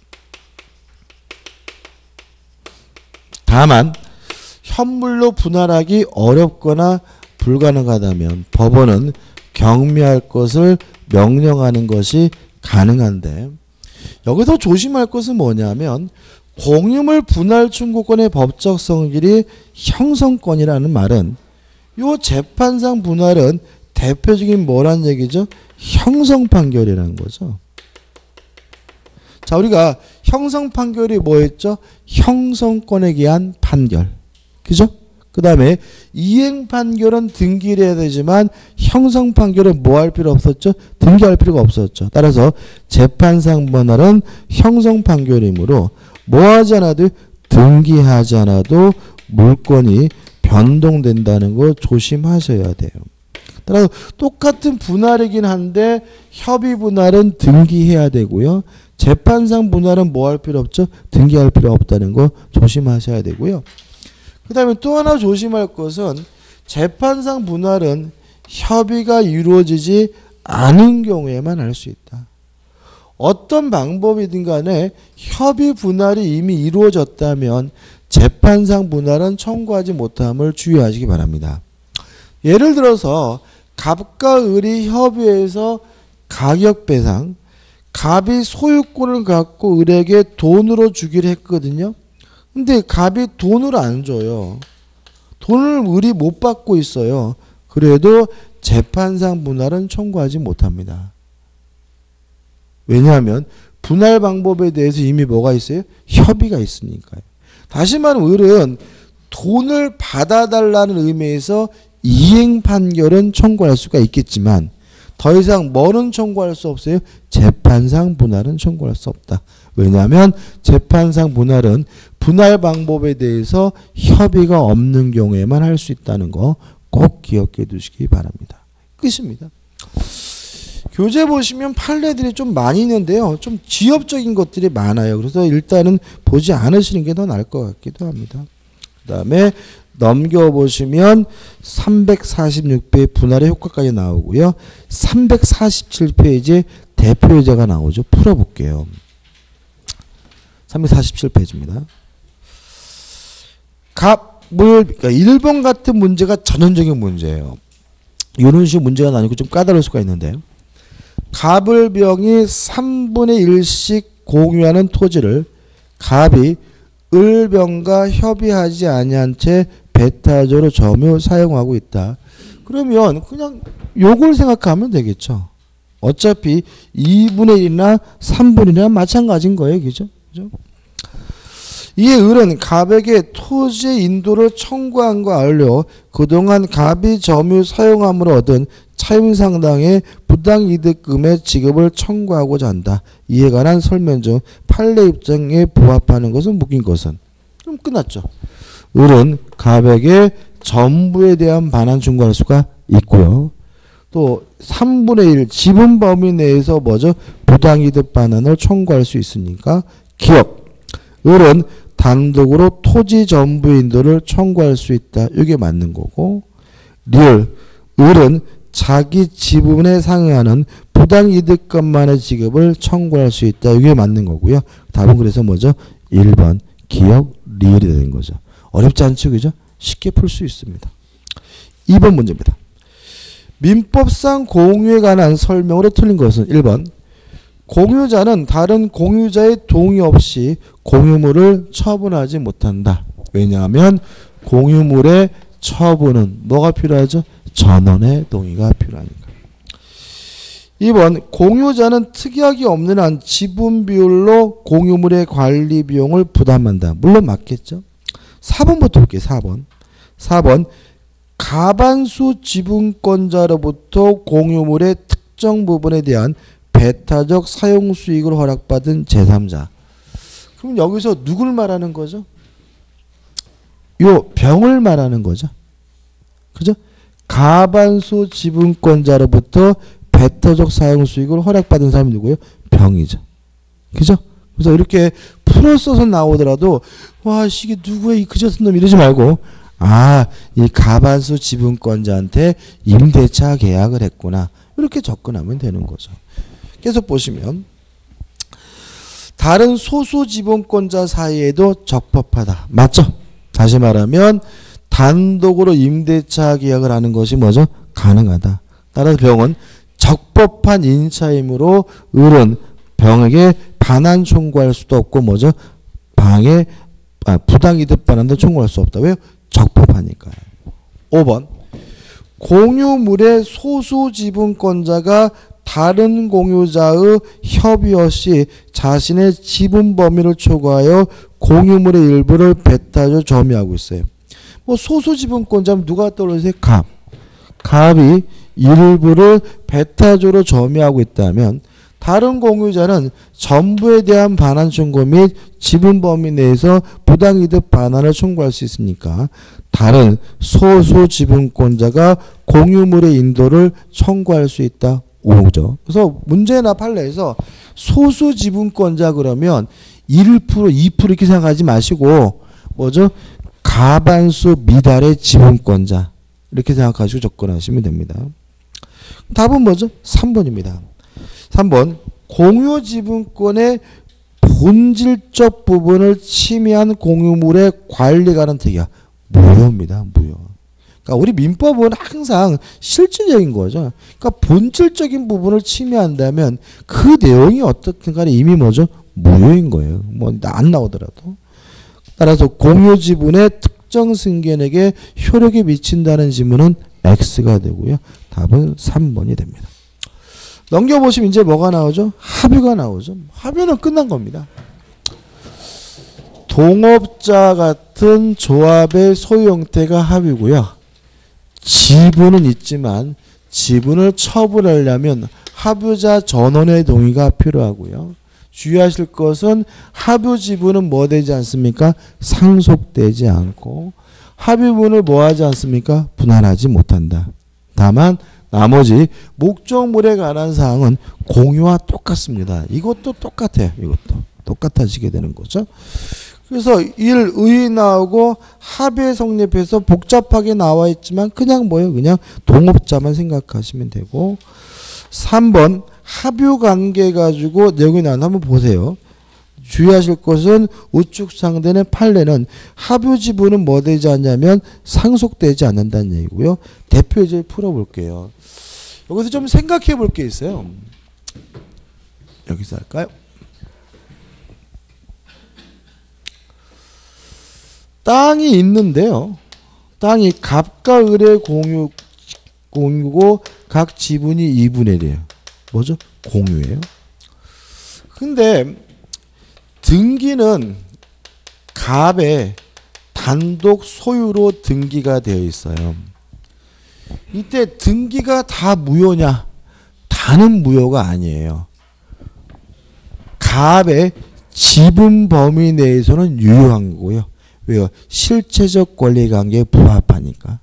다만 현물로 분할하기 어렵거나 불가능하다면 법원은 경미할 것을 명령하는 것이 가능한데 여기서 조심할 것은 뭐냐면 공유물 분할 청구권의 법적 성질이 형성권이라는 말은 요 재판상 분할은 대표적인 뭐란 얘기죠? 형성 판결이라는 거죠. 자, 우리가 형성 판결이 뭐였죠? 형성권에 기한 판결. 그죠? 그 다음에 이행 판결은 등기를 해야 되지만 형성 판결은 뭐 할 필요 없었죠? 등기할 필요가 없었죠. 따라서 재판상 분할은 형성 판결이므로 뭐 하지 않아도 등기하지 않아도 물권이 변동된다는 거 조심하셔야 돼요. 따라서 똑같은 분할이긴 한데 협의 분할은 등기해야 되고요. 재판상 분할은 뭐 할 필요 없죠? 등기할 필요 없다는 거 조심하셔야 되고요. 그 다음에 또 하나 조심할 것은 재판상 분할은 협의가 이루어지지 않은 경우에만 할 수 있다. 어떤 방법이든 간에 협의 분할이 이미 이루어졌다면 재판상 분할은 청구하지 못함을 주의하시기 바랍니다. 예를 들어서 갑과 을이 협의해서 가격 배상, 갑이 소유권을 갖고 을에게 돈으로 주기로 했거든요. 근데 갑이 돈을 안 줘요. 돈을 을이 못 받고 있어요. 그래도 재판상 분할은 청구하지 못합니다. 왜냐하면 분할 방법에 대해서 이미 뭐가 있어요? 협의가 있으니까요. 다시 말하면 을은 돈을 받아달라는 의미에서 이행 판결은 청구할 수가 있겠지만 더 이상 뭐는 청구할 수 없어요? 재판상 분할은 청구할 수 없다. 왜냐하면 재판상 분할은 분할 방법에 대해서 협의가 없는 경우에만 할 수 있다는 거 꼭 기억해 두시기 바랍니다. 끝입니다. 교재 보시면 판례들이 좀 많이 있는데요. 좀 지엽적인 것들이 많아요. 그래서 일단은 보지 않으시는 게 더 나을 것 같기도 합니다. 그 다음에 넘겨보시면 삼백사십육 페이지 분할의 효과까지 나오고요. 삼백사십칠 페이지에 대표예제가 나오죠. 풀어볼게요. 삼백사십칠 페이지입니다. 갑을, 그러니까 일 번 같은 문제가 전형적인 문제예요. 이런 식의 문제가 나뉘고 좀 까다로울 수가 있는데 갑을병이 삼분의 일씩 공유하는 토지를 갑이 을병과 협의하지 아니한 채 배타적으로 점유 사용하고 있다. 그러면 그냥 요걸 생각하면 되겠죠. 어차피 이분의 일이나 삼분의 일이나 마찬가지인 거예요. 그죠? 그죠? 이에 을은 갑에게 토지의 인도를 청구함과 알려 그동안 갑이 점유 사용함으로 얻은 차임상당의 부당이득금의 지급을 청구하고자 한다. 이에 관한 설명 중 판례 입장에 부합하는 것은 묶인 것은 좀 끝났죠. 을은 갑에게 전부에 대한 반환 청구할 수가 있고요. 또 삼분의 일 지분 범위 내에서 뭐죠? 부당이득 반환을 청구할 수 있으니까 기억. 을은 단독으로 토지 전부 인도를 청구할 수 있다. 이게 맞는 거고 리을. 을은 자기 지분에 상응하는 부당이득금만의 지급을 청구할 수 있다. 이게 맞는 거고요. 답은 그래서 뭐죠? 일 번 기억 리을이 되는 거죠. 어렵지 않죠? 그죠? 쉽게 풀 수 있습니다. 이 번 문제입니다. 민법상 공유에 관한 설명으로 틀린 것은 일 번 공유자는 다른 공유자의 동의 없이 공유물을 처분하지 못한다. 왜냐하면 공유물의 처분은 뭐가 필요하죠? 전원의 동의가 필요하니까. 이 번 공유자는 특이하게 없는 한 지분 비율로 공유물의 관리 비용을 부담한다. 물론 맞겠죠. 사 번부터 볼게요. 사 번. 사 번 가반수 지분권자로부터 공유물의 특정 부분에 대한 배타적 사용 수익을 허락받은 제삼자. 그럼 여기서 누굴 말하는 거죠? 요 병을 말하는 거죠. 그죠? 가반수 지분권자로부터 배타적 사용 수익을 허락받은 사람이 누구예요? 병이죠. 그죠? 그래서 이렇게 풀어써서 나오더라도 와 이게 누구의 이 그저선 놈 이러지 말고 아, 이 가반수 지분권자한테 임대차 계약을 했구나. 이렇게 접근하면 되는 거죠. 계속 보시면 다른 소수 지분권자 사이에도 적법하다. 맞죠? 다시 말하면 단독으로 임대차 계약을 하는 것이 뭐죠? 가능하다. 따라서 병은 적법한 인차임으로 을은 병에게 반환 청구할 수도 없고 뭐죠? 방에 아, 부당이득 반환도 청구할 수 없다. 왜요? 적법하니까요. 오 번 공유물의 소수 지분권자가 다른 공유자의 협의 없이 자신의 지분 범위를 초과하여 공유물의 일부를 배타조 점유하고 있어요. 뭐 소수 지분권자면 누가 떠오르세요? 갑. 갑이 일부를 배타조로 점유하고 있다면 다른 공유자는 전부에 대한 반환 청구 및 지분 범위 내에서 부당이득 반환을 청구할 수 있으니까 다른 소수 지분권자가 공유물의 인도를 청구할 수 있다. 오죠. 그래서 문제나 판례에서 소수 지분권자 그러면 일 퍼센트, 이 퍼센트 이렇게 생각하지 마시고 뭐죠? 가반수 미달의 지분권자 이렇게 생각하시고 접근하시면 됩니다. 답은 뭐죠? 삼 번입니다. 삼 번 공유 지분권의 본질적 부분을 침해한 공유물의 관리 가능특이야. 무효입니다. 무효. 그러니까 우리 민법은 항상 실질적인 거죠. 그러니까 본질적인 부분을 침해한다면 그 내용이 어떻든 간에 이미 뭐죠? 무효인 거예요. 뭐 안 나오더라도. 따라서 공유 지분의 특정 승계에게 효력이 미친다는 지문은 X가 되고요. 답은 삼 번이 됩니다. 넘겨보시면 이제 뭐가 나오죠? 합유가 나오죠. 합유는 끝난 겁니다. 동업자 같은 조합의 소유 형태가 합유고요. 지분은 있지만 지분을 처분하려면 합유자 전원의 동의가 필요하고요. 주의하실 것은 합유 지분은 뭐 되지 않습니까? 상속되지 않고 합유분을 뭐 하지 않습니까? 분할하지 못한다. 다만 나머지 목적물에 관한 사항은 공유와 똑같습니다. 이것도 똑같아요. 이것도 똑같아지게 되는 거죠. 그래서 일, 의 나오고 합의 성립해서 복잡하게 나와 있지만 그냥 뭐예요? 그냥 동업자만 생각하시면 되고 삼 번 합유 관계 가지고 내용이 나오는 한번 보세요. 주의하실 것은 우측 상단의 판례는 합유 지분은 뭐 되지 않냐면 상속되지 않는다는 얘기고요. 대표 예제를 풀어볼게요. 여기서 좀 생각해 볼 게 있어요. 여기서 할까요? 땅이 있는데요. 땅이 갑과 을의 공유, 공유고 각 지분이 이분의 일이에요. 뭐죠? 공유예요. 근데 등기는 갑의 단독 소유로 등기가 되어 있어요. 이때 등기가 다 무효냐? 다는 무효가 아니에요. 갑의 지분 범위 내에서는 유효한 거고요. 왜요? 실체적 권리관계에 부합하니까.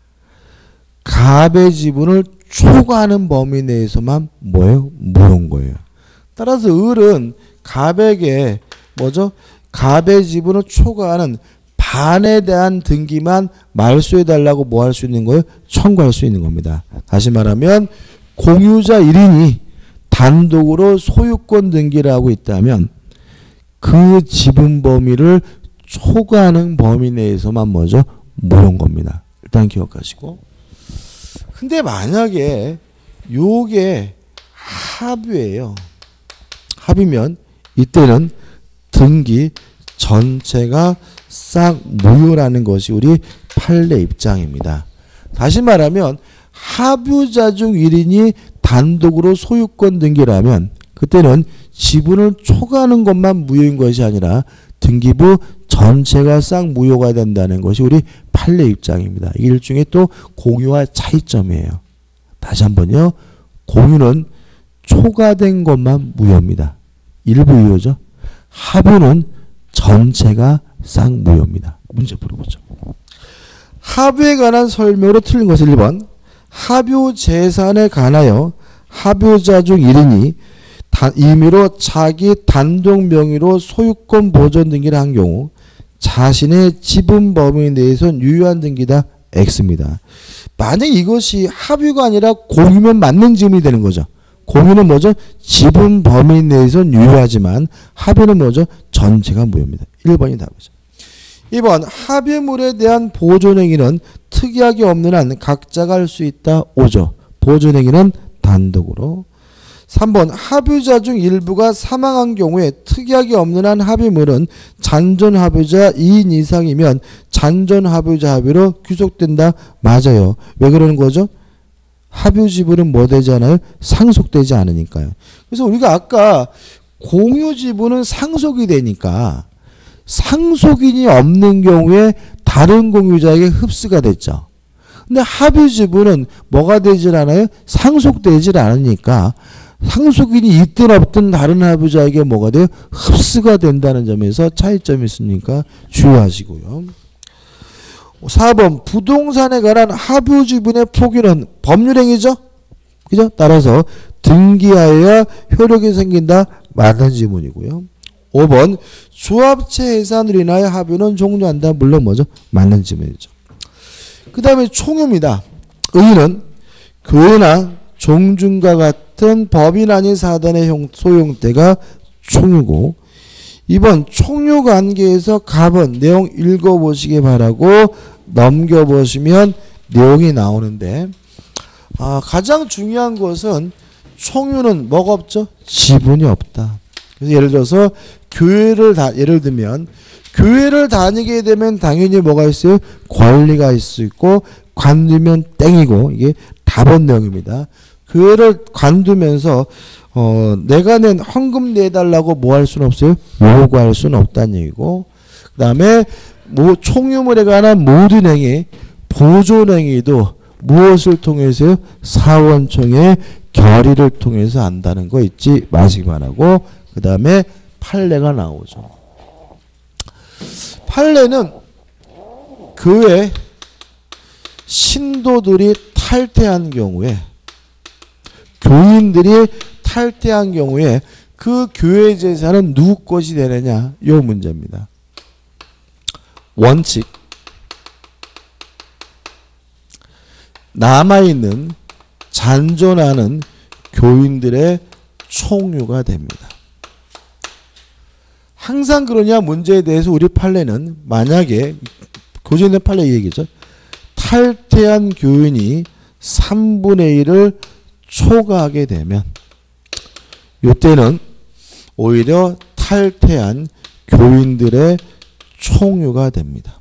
갑의 지분을 초과하는 범위 내에서만 뭐예요? 무효인 거예요. 따라서 을은 갑에게 뭐죠? 갑의 지분을 초과하는 반에 대한 등기만 말소해달라고 뭐 할 수 있는 거예요? 청구할 수 있는 겁니다. 다시 말하면 공유자 일 인이 단독으로 소유권 등기를 하고 있다면 그 지분 범위를 초과하는 범위 내에서만 뭐죠? 무효인 겁니다. 일단 기억하시고. 근데 만약에 요게 합유예요. 합이면 이때는 등기 전체가 싹 무효라는 것이 우리 판례 입장입니다. 다시 말하면 합유자 중 일 인이 단독으로 소유권 등기를 하면 그때는 지분을 초과하는 것만 무효인 것이 아니라 등기부 전체가 싹 무효가 된다는 것이 우리 판례 입장입니다. 일종의 또 공유와 차이점이에요. 다시 한번요. 공유는 초과된 것만 무효입니다. 일부 유효죠. 합유는 전체가 싹 무효입니다. 문제 풀어보죠. 합유에 관한 설명으로 틀린 것은 일 번 합유 재산에 관하여 합유자 중 일 인이 다, 임의로 자기 단독 명의로 소유권 보존 등기를 한 경우 자신의 지분 범위 내에선 유효한 등기다. X입니다. 만약 이것이 합유가 아니라 공유면 맞는 지분이 되는 거죠. 공유는 뭐죠? 지분 범위 내에선 유효하지만 합유는 뭐죠? 전체가 무효입니다. 일 번이 답이죠. 이 번 합유물에 대한 보존행위는 특이하게 없는 한 각자가 할 수 있다. 오죠. 보존행위는 단독으로. 삼 번 합유자 중 일부가 사망한 경우에 특이하게 없는 한 합유물은 잔존합유자 이 인 이상이면 잔존합유자 합의로 귀속된다. 맞아요. 왜 그러는 거죠? 합유지분은 뭐 되지 않아요? 상속되지 않으니까요. 그래서 우리가 아까 공유지분은 상속이 되니까 상속인이 없는 경우에 다른 공유자에게 흡수가 됐죠. 근데 합유지분은 뭐가 되질 않아요? 상속되질 않으니까 상속인이 있든 없든 다른 합유자에게 뭐가 돼요? 흡수가 된다는 점에서 차이점이 있으니까 주의하시고요. 사 번 부동산에 관한 합유지분의 포기는 법률행위죠. 그죠? 따라서 등기하여야 효력이 생긴다. 맞는 지문이고요. 오 번 조합체 해산으로 인하여 합유는 종료한다. 물론 뭐죠? 맞는 지문이죠. 그 다음에 총유입니다. 의의는 교회나 종중과 같은 법인 아닌 사단의 형, 소형태가 총유고 이 번 총유관계에서 갑은 내용 읽어보시기 바라고 넘겨보시면 내용이 나오는데 아, 가장 중요한 것은 총유는 뭐가 없죠? 지분이 없다. 그래서 예를 들어서 교회를 다 예를 들면 교회를 다니게 되면 당연히 뭐가 있어요? 권리가 있을 수 있고 관두면 땡이고 이게 답은 내용입니다. 교회를 관두면서 어, 내가 낸 헌금 내달라고 뭐 할 수는 없어요? 요구할 수는 없다는 얘기고 그 다음에 뭐 총유물에 관한 모든 행위 보존 행위도 무엇을 통해서요? 사원총회 결의를 통해서 한다는 거 잊지 마시기 바라고 그 다음에 판례가 나오죠. 판례는 교회 신도들이 탈퇴한 경우에 교인들이 탈퇴한 경우에 그 교회 재산은 누구 것이 되느냐 이 문제입니다. 원칙 남아있는 잔존하는 교인들의 총유가 됩니다. 항상 그러냐 문제에 대해서 우리 판례는 만약에 교재의 판례 얘기죠. 탈퇴한 교인이 삼분의 일을 초과하게 되면 이때는 오히려 탈퇴한 교인들의 총유가 됩니다.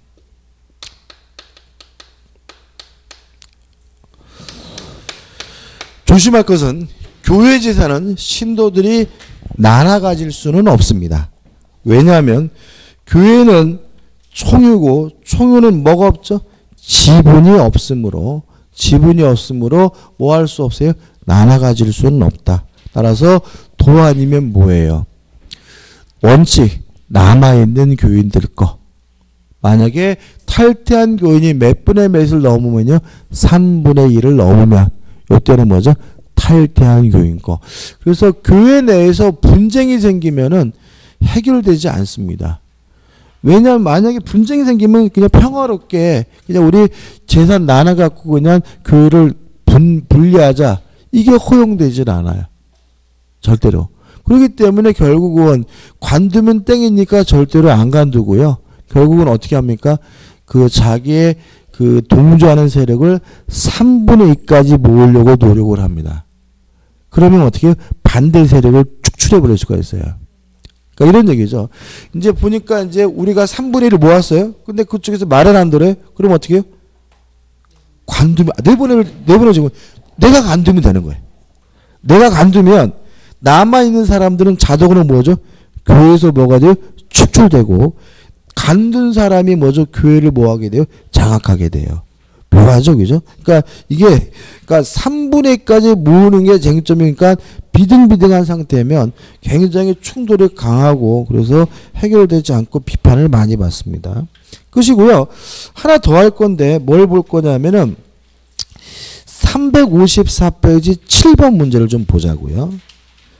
조심할 것은 교회 재산은 신도들이 나눠 가질 수는 없습니다. 왜냐하면 교회는 총유고 총유는 뭐가 없죠? 지분이 없으므로 지분이 없으므로 뭐 할 수 없어요? 나눠 가질 수는 없다. 따라서 도 아니면 뭐예요? 원칙 남아있는 교인들 거. 만약에 탈퇴한 교인이 몇 분의 몇을 넘으면요? 삼분의 일을 넘으면 이때는 뭐죠? 탈퇴한 교인 거. 그래서 교회 내에서 분쟁이 생기면은 해결되지 않습니다. 왜냐하면 만약에 분쟁이 생기면 그냥 평화롭게 그냥 우리 재산 나눠 갖고 그냥 교회를 분, 분리하자. 이게 허용되질 않아요. 절대로. 그렇기 때문에 결국은 관두면 땡이니까 절대로 안 관두고요. 결국은 어떻게 합니까? 그 자기의 그 동조하는 세력을 삼분의 이까지 모으려고 노력을 합니다. 그러면 어떻게 해요? 반대 세력을 축출해 버릴 수가 있어요. 그러니까 이런 얘기죠. 이제 보니까 이제 우리가 삼분의 일을 모았어요. 근데 그쪽에서 말을 안 들어요. 그럼 어떻게 해요? 관두면, 내보내, 내보내주고, 내가 관두면 되는 거예요. 내가 관두면 남아있는 사람들은 자동으로 뭐죠? 교회에서 뭐가 돼요? 축출되고, 관둔 사람이 뭐죠? 교회를 뭐하게 돼요? 장악하게 돼요. 묘하죠, 그죠? 그러니까 이게, 그러니까 삼분의 이까지 모으는 게 쟁점이니까 비등비등한 상태면 굉장히 충돌이 강하고 그래서 해결되지 않고 비판을 많이 받습니다. 끝이고요. 하나 더 할 건데 뭘 볼 거냐면은 삼백오십사 페이지 칠 번 문제를 좀 보자고요.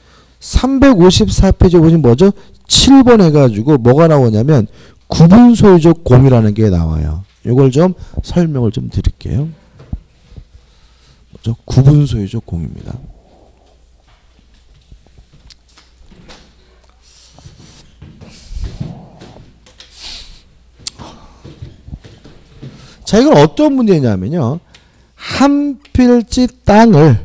삼백오십사 페이지 보시면 뭐죠? 칠 번 해가지고 뭐가 나오냐면 구분 소유적 공유라는 게 나와요. 이걸 좀 설명을 좀 드릴게요. 뭐죠? 구분 소유적 공유입니다. 자, 이건 어떤 문제냐면요. 한 필지 땅을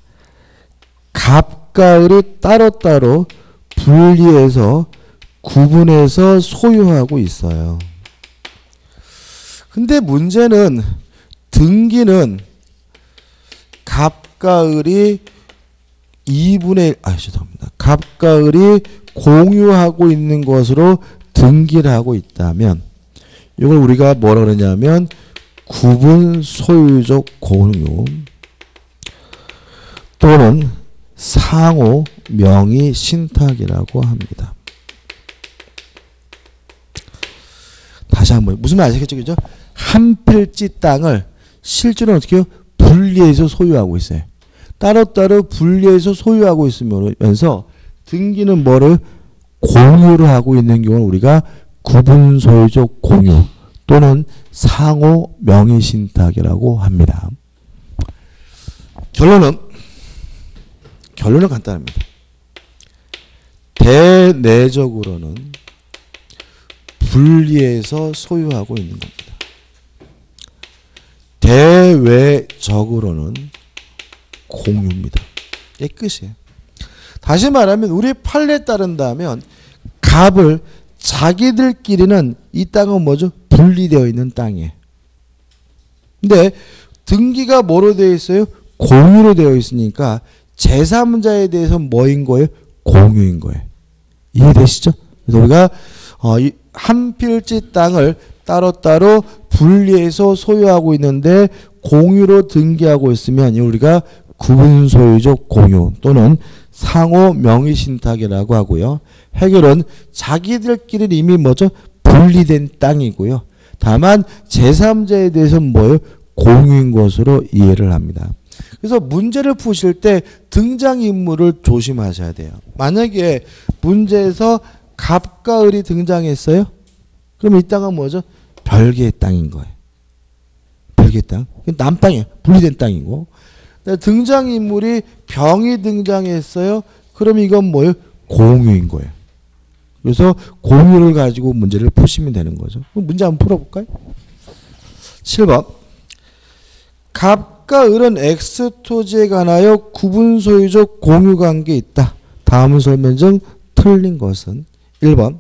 갑과 을이 따로따로 분리해서 구분해서 소유하고 있어요. 근데 문제는 등기는 갑과 을이 이분의 일, 아, 죄송합니다. 갑과 을이 공유하고 있는 것으로 등기를 하고 있다면 이걸 우리가 뭐라 그러냐면 구분 소유적 공유 또는 상호 명의 신탁이라고 합니다. 다시 한번 무슨 말 아시겠죠? 그죠? 한 필지 땅을 실제로는 어떻게 해요? 분리해서 소유하고 있어요. 따로따로 분리해서 소유하고 있으면서 등기는 뭐를 공유를 하고 있는 경우는 우리가 구분 소유적 공유 또는 상호 명의 신탁이라고 합니다. 결론은 결론은 간단합니다. 대내적으로는 분리해서 소유하고 있는 겁니다. 대외적으로는 공유입니다. 이게 끝이에요. 다시 말하면 우리 판례에 따른다면 갑을 자기들끼리는 이 땅은 뭐죠? 분리되어 있는 땅이에요. 근데 등기가 뭐로 되어 있어요? 공유로 되어 있으니까 제삼자에 대해서 뭐인 거예요? 공유인 거예요. 이해되시죠? 그래서 우리가 어, 이 한 필지 땅을 따로따로 분리해서 소유하고 있는데 공유로 등기하고 있으면 우리가 구분 소유적 공유 또는 상호 명의 신탁이라고 하고요. 해결은 자기들끼리 이미 뭐죠? 분리된 땅이고요. 다만 제삼자에 대해서는 뭐예요? 공유인 것으로 이해를 합니다. 그래서 문제를 푸실 때 등장인물을 조심하셔야 돼요. 만약에 문제에서 갑과 을이 등장했어요? 그럼 이 땅은 뭐죠? 별개의 땅인 거예요. 별개의 땅. 남땅이에요. 분리된 땅이고. 등장인물이 병이 등장했어요? 그럼 이건 뭐예요? 공유인 거예요. 그래서 공유를 가지고 문제를 푸시면 되는 거죠. 그럼 문제 한번 풀어볼까요? 칠 번. 갑과 을은 X 토지에 관하여 구분 소유적 공유 관계에 있다. 다음 설명 중 틀린 것은 일 번.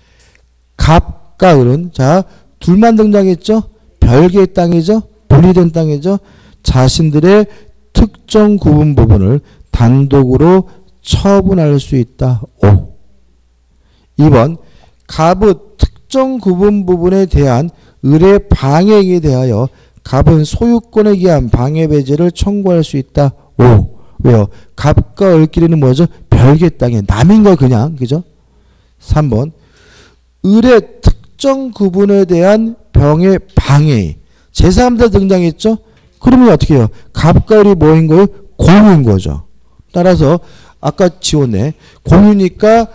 갑과 을은 자 둘만 등장했죠. 별개의 땅이죠. 분리된 땅이죠. 자신들의 특정 구분 부분을 단독으로 처분할 수 있다. 오. 이 번. 갑의 특정 구분 부분에 대한 을의 방해에 대하여 갑은 소유권에 의한 방해 배제를 청구할 수 있다. 오. 왜요? 갑과 을끼리는 뭐죠? 별개 땅에 남인 거 그냥. 그죠? 삼 번. 을의 특정 구분에 대한 병의 방해. 제삼자 등장했죠? 그러면 어떻게 해요? 갑과 을이 뭐인 거예요? 공유인 거죠. 따라서 아까 지웠네. 공유니까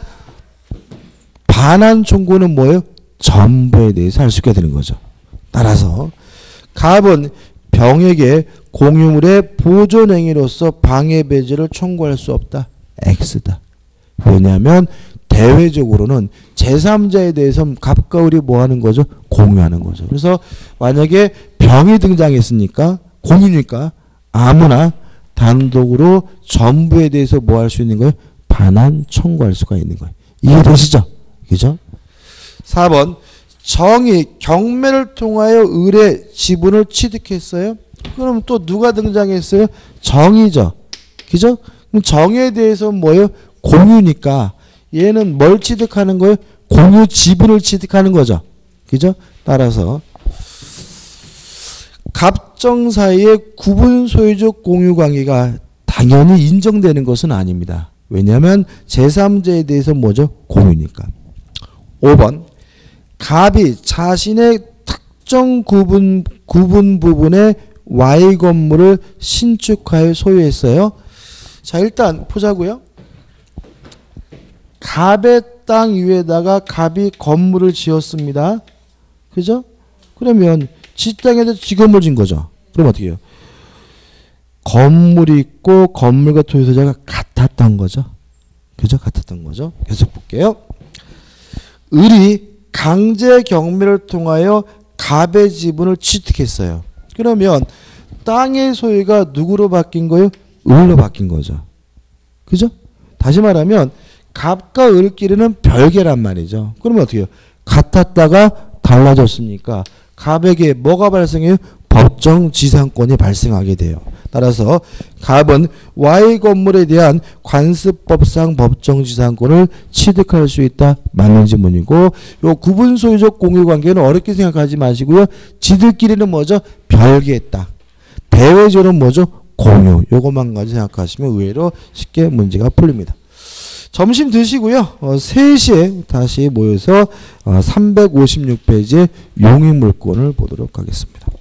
반환 청구는 뭐예요? 전부에 대해서 할 수 있게 되는 거죠. 따라서 갑은 병에게 공유물의 보존행위로서 방해 배제를 청구할 수 없다. X다. 왜냐하면 대외적으로는 제삼자에 대해서 갑과 을이 뭐 하는 거죠? 공유하는 거죠. 그래서 만약에 병이 등장했으니까 공유니까 아무나 단독으로 전부에 대해서 뭐 할 수 있는 거예요? 반환 청구할 수가 있는 거예요. 이해되시죠? 그죠? 사 번. 정이 경매를 통하여 을의 지분을 취득했어요. 그럼 또 누가 등장했어요? 정이죠. 그죠? 그럼 정에 대해서 뭐예요? 공유니까 얘는 뭘 취득하는 거예요? 공유 지분을 취득하는 거죠. 그죠? 따라서 갑정 사이의 구분 소유적 공유 관계가 당연히 인정되는 것은 아닙니다. 왜냐하면 제삼자에 대해서 뭐죠? 공유니까. 오 번. 갑이 자신의 특정 구분, 구분 부분의 Y 건물을 신축하여 소유했어요. 자, 일단 보자고요. 갑의 땅 위에다가 갑이 건물을 지었습니다. 그죠? 그러면 지 땅에다 지 건물 진 거죠. 그럼 어떻게 해요? 건물이 있고 건물과 토지 소재가 같았던 거죠. 그죠? 같았던 거죠. 계속 볼게요. 을이 강제 경매를 통하여 갑의 지분을 취득했어요. 그러면 땅의 소유가 누구로 바뀐 거예요? 을로 바뀐 거죠. 그죠? 다시 말하면 갑과 을끼리는 별개란 말이죠. 그러면 어떻게 해요? 같았다가 달라졌으니까 갑에게 뭐가 발생해요? 법정 지상권이 발생하게 돼요. 따라서 갑은 Y 건물에 대한 관습법상 법정 지상권을 취득할 수 있다. 맞는 지문이고, 요 구분 소유적 공유 관계는 어렵게 생각하지 마시고요. 지들끼리는 뭐죠? 별개했다. 대외적으로는 뭐죠? 공유. 요것만 가지고 생각하시면 의외로 쉽게 문제가 풀립니다. 점심 드시고요. 어, 세 시에 다시 모여서 어, 삼백오십육 페이지의 용익물권을 보도록 하겠습니다.